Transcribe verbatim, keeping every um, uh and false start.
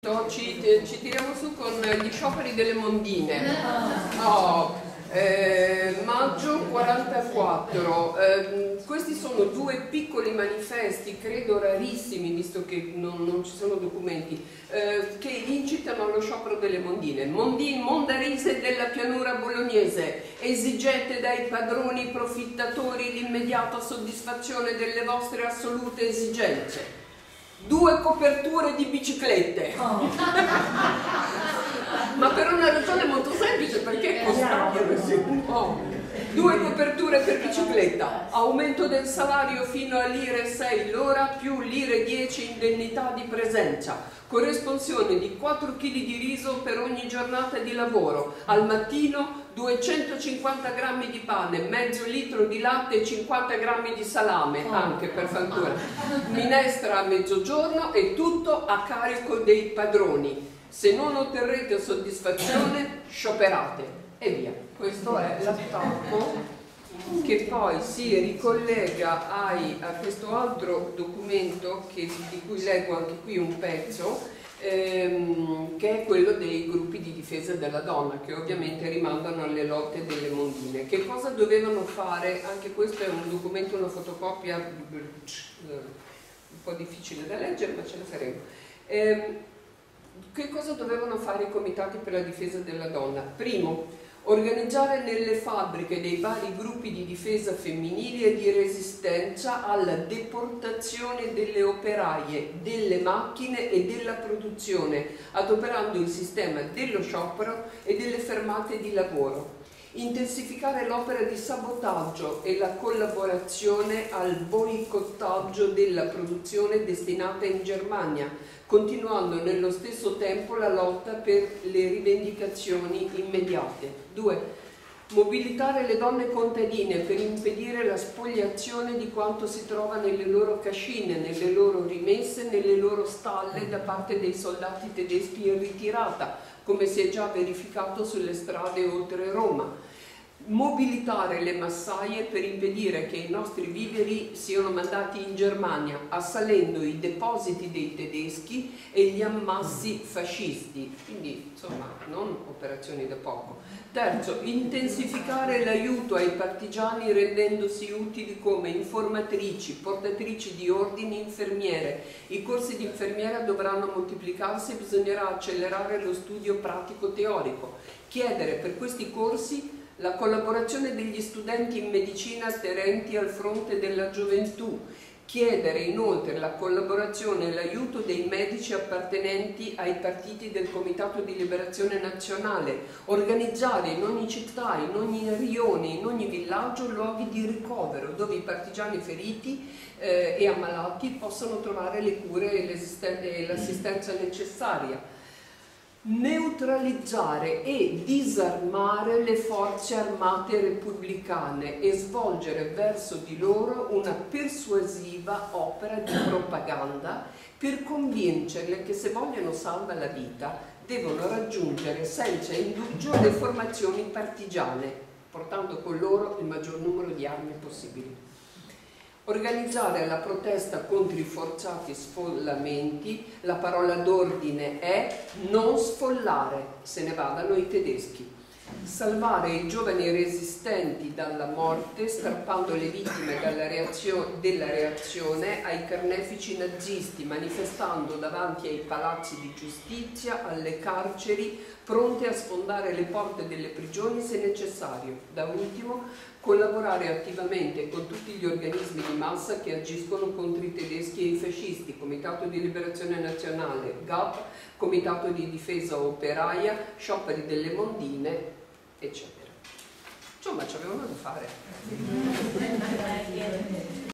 Ci, ci tiriamo su con gli scioperi delle mondine. Oh, eh, maggio quarantaquattro. Eh, questi sono due piccoli manifesti, credo rarissimi, visto che non, non ci sono documenti, eh, che incitano allo sciopero delle mondine. Mondin, mondarise della pianura bolognese, esigete dai padroni profittatori l'immediata soddisfazione delle vostre assolute esigenze. Due coperture di biciclette. Oh. Ma per una ragione molto semplice, perché costano un po'. Due coperture per bicicletta, aumento del salario fino a lire sei l'ora più lire dieci indennità di presenza, corresponsione di quattro chili di riso per ogni giornata di lavoro, al mattino duecentocinquanta grammi di pane, mezzo litro di latte e cinquanta grammi di salame, anche per fattura, minestra a mezzogiorno e tutto a carico dei padroni. Se non otterrete soddisfazione, scioperate e via. Questo è l'attacco che poi si ricollega ai, a questo altro documento che, di cui leggo anche qui un pezzo, ehm, che è quello dei gruppi di difesa della donna, che ovviamente rimandano alle lotte delle mondine. Che cosa dovevano fare? Anche questo è un documento, una fotocopia un po' difficile da leggere, ma ce la faremo. Ehm, che cosa dovevano fare i comitati per la difesa della donna? Primo, organizzare nelle fabbriche dei vari gruppi di difesa femminili e di resistenza alla deportazione delle operaie, delle macchine e della produzione, adoperando il sistema dello sciopero e delle fermate di lavoro. Intensificare l'opera di sabotaggio e la collaborazione al boicottaggio della produzione destinata in Germania, continuando nello stesso tempo la lotta per le rivendicazioni immediate. due. Mobilitare le donne contadine per impedire la spoliazione di quanto si trova nelle loro cascine, nelle loro rimesse, nelle loro stalle da parte dei soldati tedeschi in ritirata, come si è già verificato sulle strade oltre Roma. Mobilitare le massaie per impedire che i nostri viveri siano mandati in Germania, assalendo i depositi dei tedeschi e gli ammassi fascisti. Quindi, insomma, non operazioni da poco. Terzo, intensificare l'aiuto ai partigiani rendendosi utili come informatrici, portatrici di ordini, infermiere. I corsi di infermiera dovranno moltiplicarsi e bisognerà accelerare lo studio pratico-teorico. Chiedere per questi corsi la collaborazione degli studenti in medicina aderenti al fronte della gioventù, chiedere inoltre la collaborazione e l'aiuto dei medici appartenenti ai partiti del Comitato di Liberazione Nazionale, organizzare in ogni città, in ogni rione, in ogni villaggio luoghi di ricovero dove i partigiani feriti eh, e ammalati possono trovare le cure e l'assistenza necessaria. Neutralizzare e disarmare le forze armate repubblicane e svolgere verso di loro una persuasiva opera di propaganda per convincerle che se vogliono salva la vita devono raggiungere senza indugio le formazioni partigiane, portando con loro il maggior numero di armi possibili. Organizzare la protesta contro i forzati sfollamenti, la parola d'ordine è non sfollare, se ne vadano i tedeschi. Salvare i giovani resistenti dalla morte, strappando le vittime dalla reazio- della reazione ai carnefici nazisti, manifestando davanti ai palazzi di giustizia, alle carceri, pronte a sfondare le porte delle prigioni se necessario. Da ultimo, collaborare attivamente con tutti gli organismi di massa che agiscono contro i tedeschi e i fascisti, Comitato di Liberazione Nazionale, G A P, Comitato di Difesa Operaia, Scioperi delle Mondine, eccetera. Insomma, ci avevano da fare.